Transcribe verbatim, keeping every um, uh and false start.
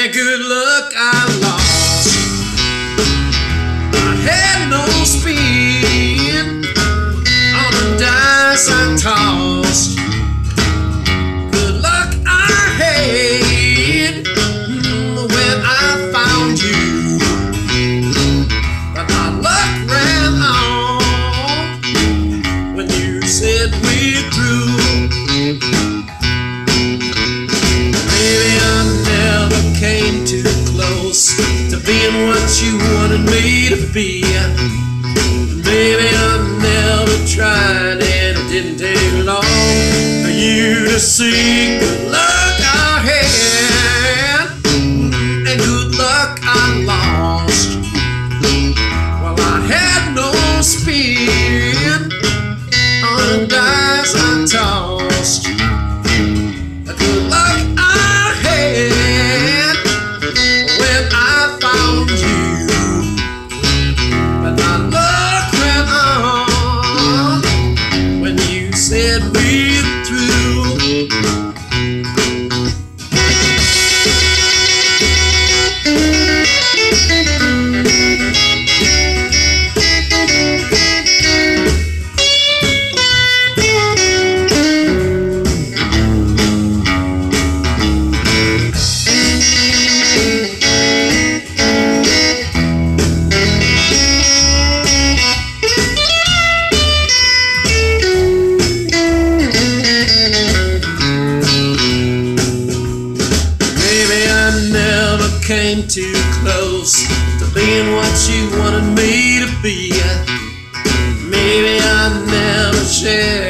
and good luck I lost. I had no spin on the dice I tossed. Good luck I had when I found you, but my luck ran on when you said we're through. Maybe I never came too close to being what you wanted me to be. Maybe I never tried and it didn't take long for you to see. Good luck I had and good luck I lost. Well, I had no spin on the dice I tossed. Good luck I had when I found you, but my luck ran on when you said we're through. Came too close to being what you wanted me to be. Maybe I never shared